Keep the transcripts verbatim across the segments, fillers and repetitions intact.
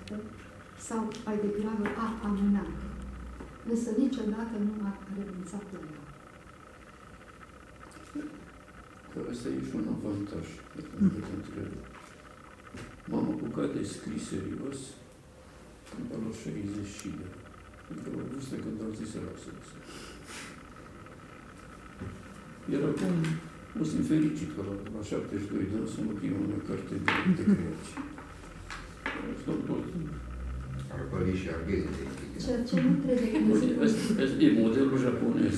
dată sau mai degrabă a amânat, însă niciodată nu a renunțat la ea. Că ăsta e și un avantaj pe care mm. te întreb. M-am apucat de scris serios când am la șaizeci și de ani. Adică la vârstă când au zis să lasă asta. Iar acum o sunt fericit că la, la șaptezeci și doi de ani să mă chimă în carte de, de creație. Stau tot. Ar pări și arghezi de ceea ce nu trebuie că Asta e modelul japonez.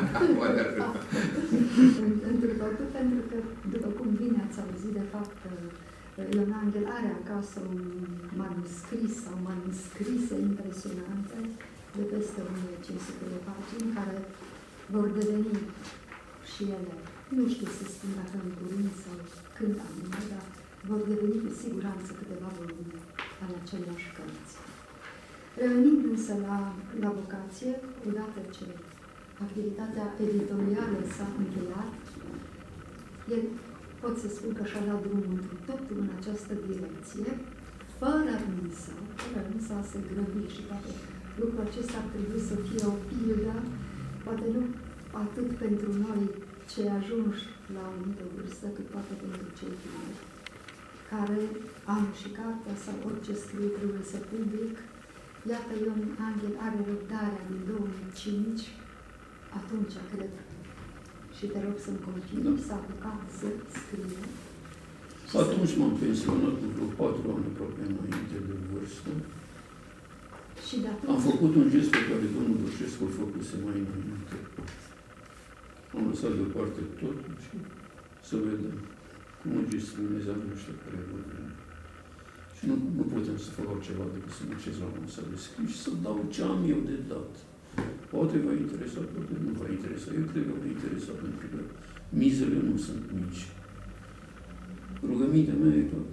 Pentru totul, pentru că, după cum bine ați auzit, de fapt, Ion Angel are acasă un manuscris sau manuscrise impresionante de peste o mie cinci sute de pagini, care vor deveni și ele, nu știu să spun dacă în curând sau când anume, dar vor deveni cu siguranță câteva volume ale aceleași cărți. Revenind însă la, la vocație, odată ce activitatea editorială s-a încheiat, el pot să spun că și-a dat drumul totul în această direcție, fără însă, fără însă a se grăbi și poate lucrul acesta ar trebui să fie o pildă, poate nu atât pentru noi cei ajunși la o anumită vârstă, cât poate pentru cei tineri, care am și cartea sau orice scrie trebuie să public. Iată, Ion Angel are răbdarea din două mii cinci, atunci, cred, și te rog să-mi confirm, s-a apucat să scrie. Atunci m-am pensionat cu vreo patru ani aproape înainte de vârstă. Și de atunci... Am făcut un gest pe care domnul Dușescu îl făcuse mai înainte. Am lăsat deoparte tot și să vedem cum o gestionez anul ăștia care vor veni. Și nu, nu putem să fac altceva decât să mă cez la masa de scris și să dau ce am eu de dat. Poate va interesa, poate nu va interesa. Eu cred că va interesa, pentru că mizele nu sunt mici. Rugămintea mea e că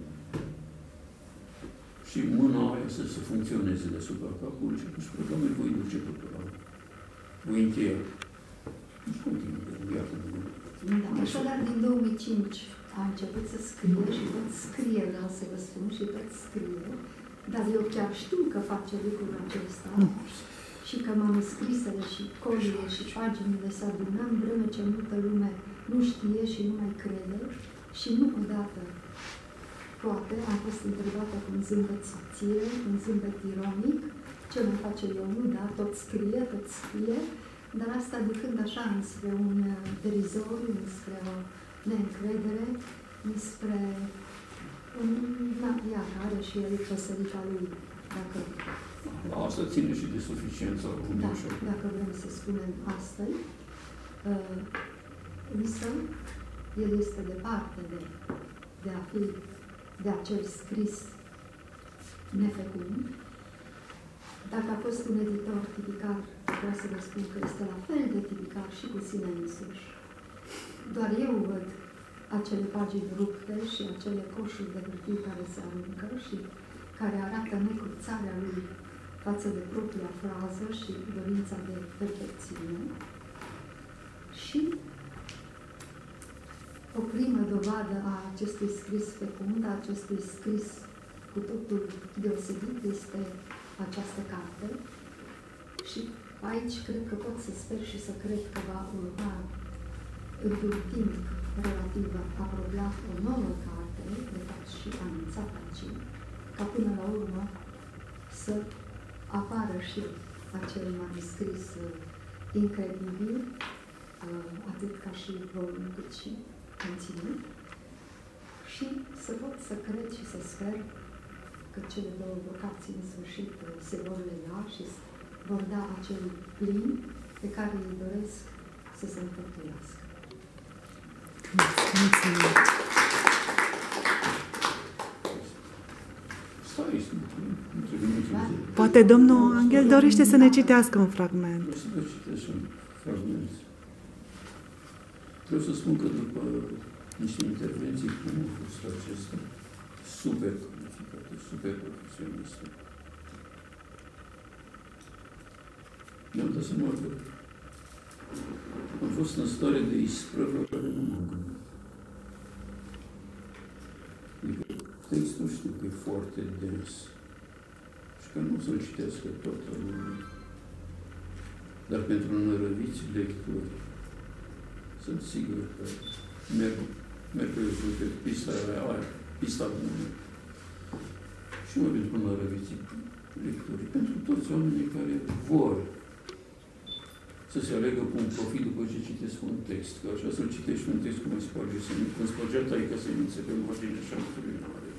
și mâna aia să, să funcționeze deasupra capului și atunci programul îl voi duce totul la voi încheia. Și continuă, iată de mână. Da, așadar, din două mii cinci a început să scrie și tot scrie, vreau să vă spun, și tot scrie, dar eu chiar știu că face lucrul acesta și că manuscrisele și colile și paginile se adună în vreme ce multă lume nu știe și nu mai crede și nu odată. Poate am fost întrebată cu un zâmbet subțire, cu un zâmbet ironic, ce mai face eu, nu, da, tot scrie, tot scrie, dar asta ducând așa înspre un derizoriu, înspre o neîncredere, înspre un, da, iar, are și el păsărica lui, dacă... Asta ține și de suficiența lui. Da, dacă vrem să spunem astăzi. Uh, însă, el este departe de, de a fi de acel scris nefecund. Dacă a fost un editor tipicar, vreau să vă spun că este la fel de tipicar și cu sine însuși. Doar eu văd acele pagini rupte și acele coșuri de hârtii care se aruncă și care arată necruțarea lui față de propria frază și dorința de perfecțiune. Și o primă dovadă a acestui scris fecund, a acestui scris cu totul deosebit, este această carte. Și aici cred că pot să sper și să cred că va urma într-un timp relativ apropiat o nouă carte, de fapt și anunțată aici, ca până la urmă să apară și acel manuscris incredibil, atât ca și volum, cât și conținut, și să pot să cred și să sper că cele două vocații în sfârșit se vor lega și vor da acel plin pe care îi doresc să se înfăptuiască. Mulțumesc! Poate domnul Angel dorește să ne citească un fragment. Vreau să vă citesc un fragment. Vreau să spun că după niște intervenții cum a fost acesta, super calificate, super profesioniste, mi-am dat seama că am fost în stare de isprăvă care nu m-am gândit. Adică textul știu că e foarte dens, că nu o să-l citească toată lumea. Dar pentru nărăviți lectori, sunt sigur că merg, merg pe pista aia, pista bună. Și nu pentru nărăviți lectori, pentru toți oamenii care vor să se alegă cu un profit după ce citesc un text. Că așa să-l citești un text cum îi sparge semințe, când spărgea taică semințe pe marginea șansului nu are.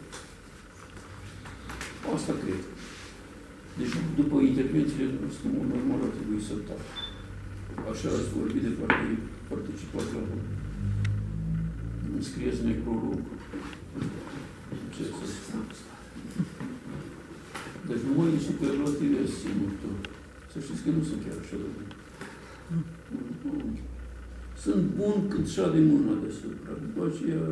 Asta cred. Deci, după intervențiile noastre, mult normal ar trebui să tac. Așa ați vorbit de participat la îmi scrieți necrologul. Ce să spun? Deci numai în superlative simt. Să știți că nu sunt chiar așa de bun. Sunt bun când șade mâna deasupra. După aceea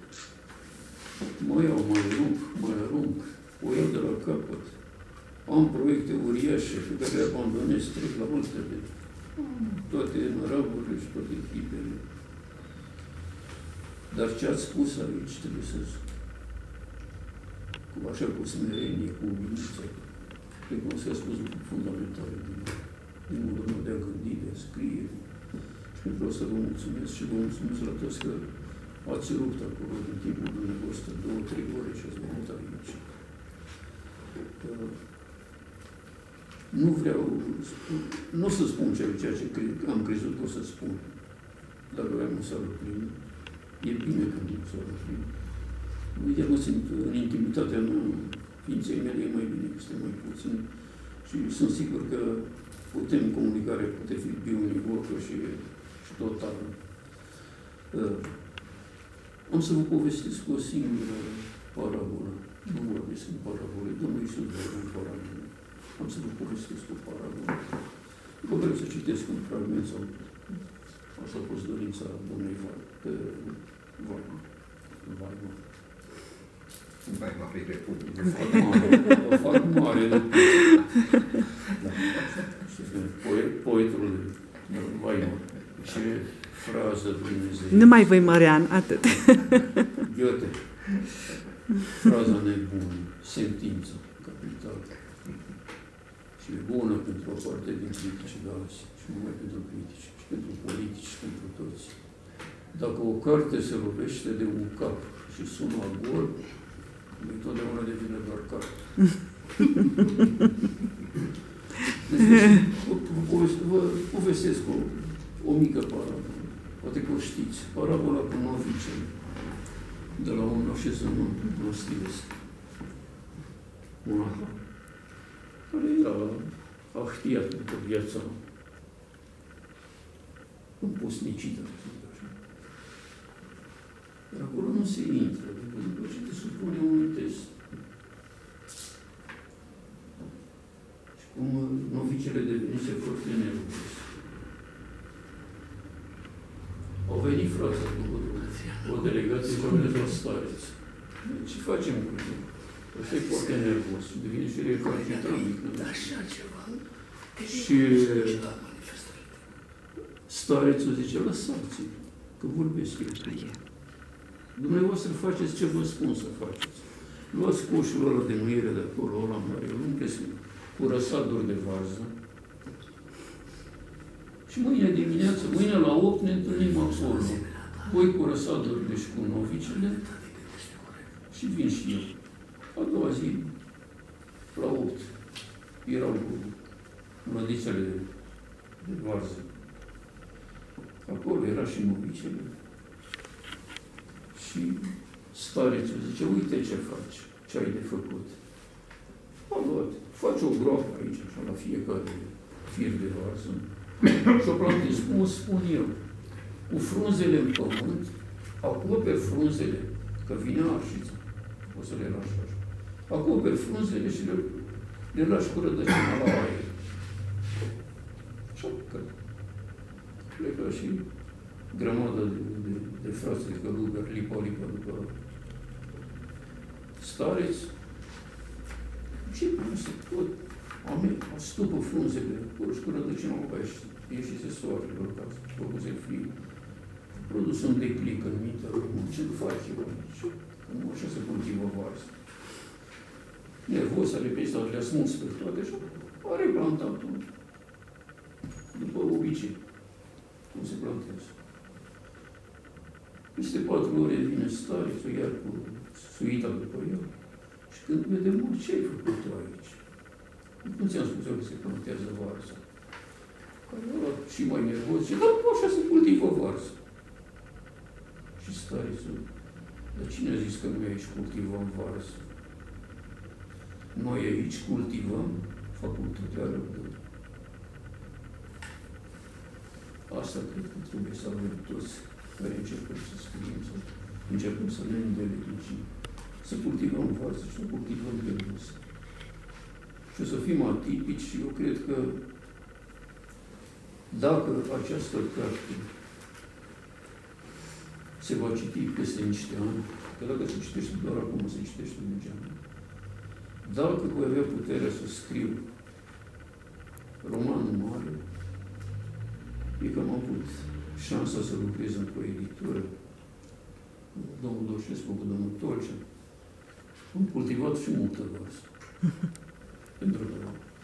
mă iau, mai rup, mai arunc, o iau de la capăt. Am proiecte uriașe pe care le abandonez, trec la altele. Toate năraburile și toate echipele. Dar ce ați spus aici trebuie să cu așa cu smerenie, cu umilință. Recunosc că a spus lucruri fundamentale din, din modul meu de a gândi, de a scrie. Și pentru asta vă mulțumesc și vă mulțumesc la toți că ați rupt acolo din timpul dumneavoastră două, trei ore și ați venit aici. Nu vreau, nu o să spun ceea ce cred, am crezut că o să spun, dar vreau un sală plin. E bine că nu o sală plin. Uite, mă simt în intimitatea mea, ființei mele, e mai bine că este mai puțin. Și sunt sigur că putem, comunicarea poate fi bionivocă și, și totală. Uh, am să vă povestesc o singură parabolă. Nu vorbesc în parabole. Domnul Iisus vorbea în parabole. Am să vă povestesc o parabolă. După care să citesc un fragment sau asta a fost dorința domnului Vaima. Vaima. Vaima pe pe public. O fac mare de poetul Vaima. Ce frază Dumnezeu. Numai voi, Marian, atât. Goethe. Fraza nebună, sentință, capitală. Și e bună pentru o parte din critici de azi, și numai pentru critici, și pentru politici, și pentru toți. Dacă o carte se lovește de un cap și sună gol, întotdeauna devine doar carte. Deci, vă povestesc o, o mică parabolă. Poate că o știți. Parabola cu novicele. De la un așezământ nostilesc. Un aha. Care era ahtiat pentru viața împusnicită. Dar acolo nu se intră, după ce te supune unui test. Și cum novicele devenise foarte nervos. Au venit frații cu o delegație și au venit la stareț. Ce facem cu el? Ăsta e foarte nervos. Devine și recalcitrant. Așa ceva. Și starețul zice, lăsați-l, că vorbesc eu. Dumneavoastră faceți ce vă spun să faceți. Luați coșul ăla de muiere de acolo, ăla mare, îl umpleți cu răsaduri de varză. Și mâine dimineață, mâine la opt ne întâlnim acolo. Voi cu răsadurile și cu novicele și vin și eu. A doua zi, la opt, erau cu mlădițele de, de varză. Acolo era și novicele. Și starețul zice, uite ce faci, ce ai de făcut. A luat, faci o groapă aici, așa, la fiecare fir de varză. Și o plantezi, cum spun eu, cu frunzele în pământ, acoperi frunzele, că vine arșița, o să le lași așa. Acoperi frunzele și le, le lași cu rădăcina la aer. Și că plecă și grămadă de, de, de frați de călugări, lipa-lipa după stareț. Ce nu se pot? Stupă frunzele, și cu rădăcina la aer și ieșise soarele lor casă, și făcuse frig. Produs un declic în mintea lui, ce fac eu aici? Cum așa se cultivă varză? nervos, are pe ăsta, le-a smuls pe toate și a replantat-o. După obicei. Cum se plantează. Peste patru ore vine starețul, iar cu suita după el. Și când vede, mă, ce ai făcut tu aici? Nu ți-am spus eu că se plantează varza. Ăla și mai nervos, și dar așa se cultivă varza. Și starețul, dar cine a zis că noi aici cultivăm varză? Noi aici cultivăm facultatea răbdării. Asta cred că trebuie să avem toți care încercăm să scriem, să încercăm să ne îndeletnicim, să cultivăm varză și să cultivăm dragoste. Și o să fim atipici și eu cred că dacă această carte se va citi peste niște ani, că dacă se citește doar acum, se citește degeaba, dacă voi avea puterea să scriu romanul mare, e că am avut șansa să lucrez într-o editură, domnul Doșescu cu domnul Tolcea, am cultivat și multă varză. Pentru că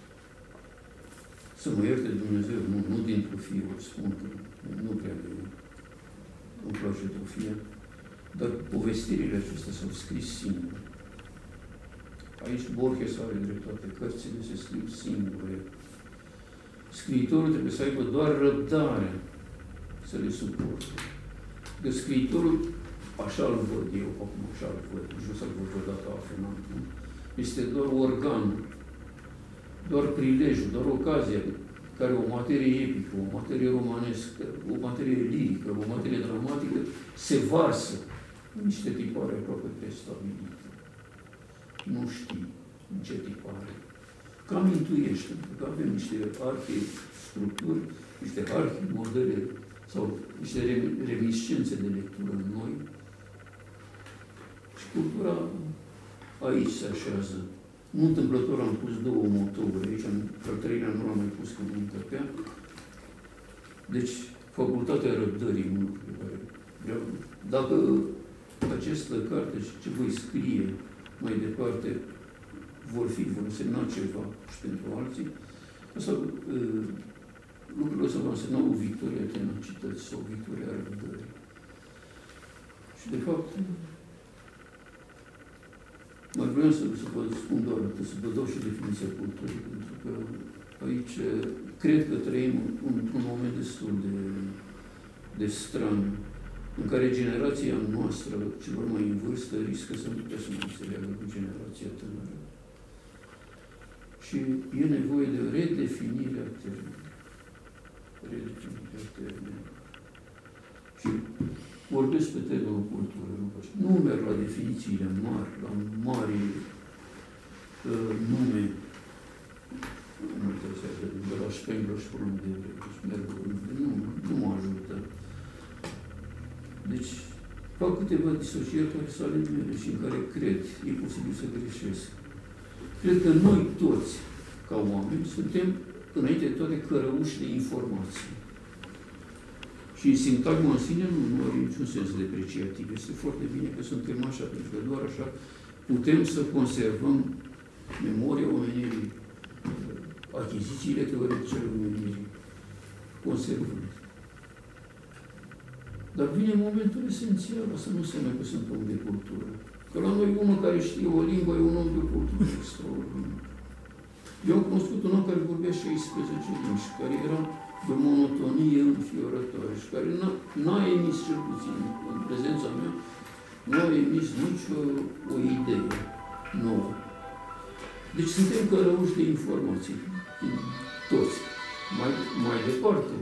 să mă ierte Dumnezeu, nu, nu din trofie, o spun că nu prea de îmi place trofia, dar povestirile acestea s-au scris singure. Aici Borges are dreptate, cărțile se scriu singure. Scriitorul trebuie să aibă doar răbdare să le suporte. De scriitorul, așa-l văd eu, acum așa-l văd, nu să-l văd odată afinat, nu? Este doar organul, doar prilejul, doar ocazia care o materie epică, o materie romanescă, o materie lirică, o materie dramatică se varsă în niște tipare aproape prestabilite. Nu știi în ce tipare. Cam intuiești, pentru că avem niște arhi-structuri, niște arhi-modele sau niște reminiscențe de lectură în noi. Și cultura aici se așează. Nu întâmplător am pus două motouri aici, în al treilea nu l-am mai pus când nu încăpea. Deci, facultatea răbdării, un lucru pe care vreau. Dacă această carte și ce voi scrie mai departe vor fi, vor însemna ceva și pentru alții, asta, lucrurile ăsta va însemna o victorie a tenacității sau o victorie a răbdării. Și, de fapt, mai vreau să, să vă spun doar atât, să vă dau și definiția culturii, pentru că aici cred că trăim într-un moment destul de, de straniu, în care generația noastră, celor mai în vârstă, riscă să nu putea să nu înțeleagă cu generația tânără. Și e nevoie de redefinirea termenului. Redefinirea termenului. Și vorbesc pe termenul cultură, nu, nu merg la definițiile mari, la mari uh, nume, nu interesează, de la Spengler și Părând de merg, nu, nu mă ajută. Deci, fac câteva disocieri care sunt ale mele și în care cred, e posibil să greșesc. Cred că noi toți, ca oameni, suntem, înainte de toate, cărăuși de informații. Și sintagma în sine nu, nu are niciun sens depreciativ. Este foarte bine că suntem așa, pentru că doar așa putem să conservăm memoria omenirii, achizițiile teoretice ale omenirii, conservând. Dar vine momentul esențial, asta nu înseamnă că sunt om de cultură. Că la noi unul care știe o limbă e un om de cultură extraordinar. Eu am cunoscut un om care vorbea șaisprezece limbi și care era de o monotonie înfiorătoare și care n-a emis, cel puțin în prezența mea, n-a emis nici o, o idee nouă. Deci suntem cărăuși de informații, toți. Mai, mai departe,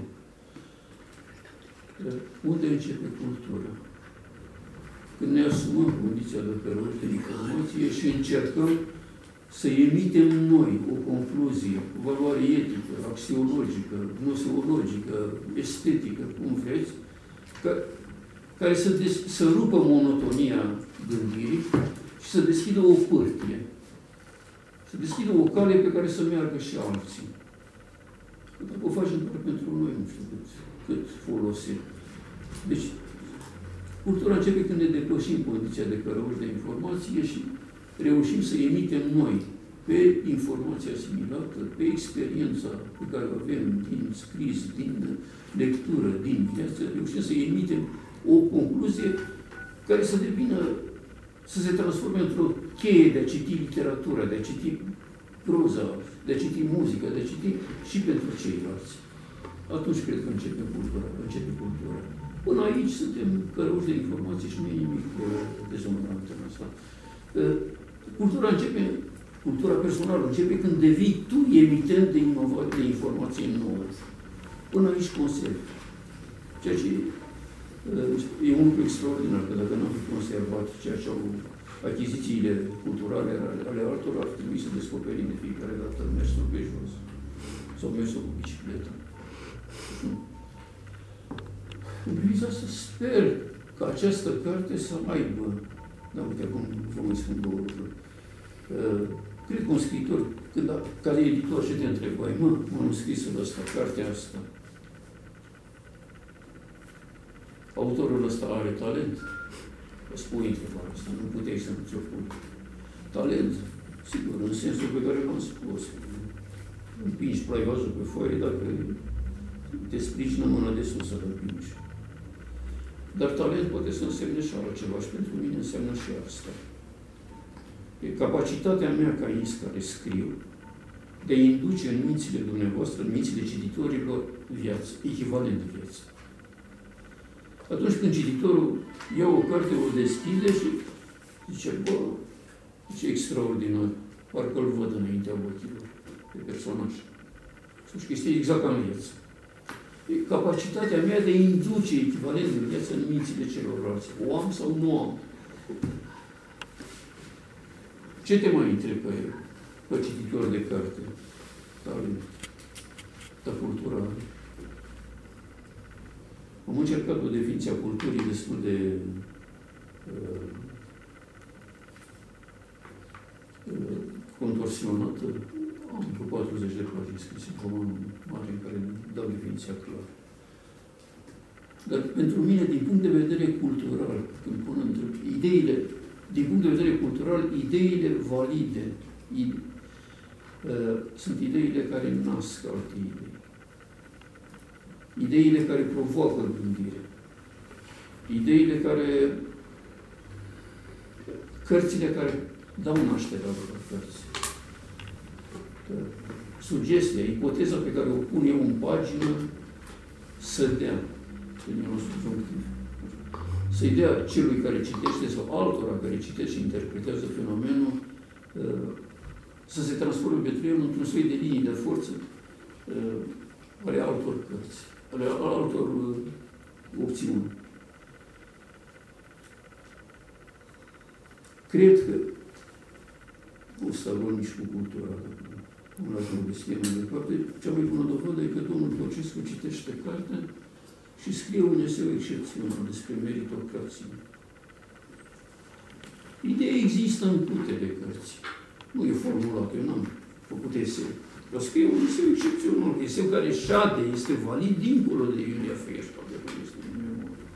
unde începe cultura? Când ne asumăm condiția de cărăuși de informație și încercăm să emitem noi o concluzie, o valoare etică, axiologică, gnoseologică, estetică, cum vreți, ca, care să, des, să rupă monotonia gândirii și să deschidă o pârtie. Să deschidă o cale pe care să meargă și alții. Că dacă o facem doar pentru noi, nu știu cât, cât folosim. Deci, cultura începe când ne depășim condiția de cărăuși de informație și reușim să emitem noi pe informația asimilată, pe experiența pe care o avem din scris, din lectură, din viață, reușim să emitem o concluzie care să devină, să se transforme într-o cheie de a citi literatura, de a citi proza, de a citi muzica, de a citi și pentru ceilalți. Atunci cred că începe cultura, începe cultura. Până aici suntem călăuși de informații și nu e nimic dezonorant în asta. Cultura începe, cultura personală începe când devii tu emitent de inovație, de informație nouă. Până aici conservi. Ceea ce e un lucru extraordinar, că dacă n-am fi conservat ceea ce au achizițiile culturale ale altor, ar trebui să descoperim de fiecare dată mersul pe jos sau mersul cu bicicleta. În privința asta sper că această carte să aibă, da, uite, acum vă mai spun două lucruri. Cred că un scriitor, când a, ca de editor și te întrebai, mă, manuscrisul ăsta, cartea asta, autorul ăsta are talent? Îți pui întrebarea asta, nu puteai să nu-ți o pui. Talent, sigur, în sensul pe care l-am spus. Împingi plaivajul pe foaie dacă te sprijină mâna de sus să-l împingi. Dar talent poate să însemne și altceva și pentru mine înseamnă și asta. E capacitatea mea ca ins care scriu de a induce în mințile dumneavoastră, în mințile cititorilor, viață, echivalent de viață. Atunci când cititorul ia o carte, o deschide și zice, bă, ce extraordinar, parcă îl văd înaintea ochilor pe personaj. Și este exact ca în viață. E capacitatea mea de a induce echivalent de viață în mințile celorlalți. O am sau nu am? Ce te mai întreb pe, pe cititor de carte? Talent. Dar cultura. Am încercat o definiție a culturii destul de uh, uh, contorsionată. Am vreo patruzeci de pagini scrise, romanul mare în care dau definiția clară. Dar pentru mine, din punct de vedere cultural, când pun între ideile, din punct de vedere cultural, ideile valide ide, uh, sunt ideile care nasc alte idei. Ideile care provoacă gândire. Ideile care... Cărțile care dau naștere la cărți. Sugestia, ipoteza pe care o pun eu în pagină să dea, să-i dea celui care citește sau altora care citește și interpretează fenomenul, să se transforme pentru el într-un soi de linii de forță ale altor cărți, ale altor opțiuni. Cred că o să luăm nici cu cultura, nu la povestie mai departe. Cea mai bună dovadă e că domnul Tocescu citește cartea și scrie un eseu excepțional despre meritocrație. Ideea există în putele cărți. Nu e formulată, eu n-am făcut eseu. Eu scrie un eseu excepțional, eseu care șade, este valid dincolo de Iulia Feieșca, de care este în memorie.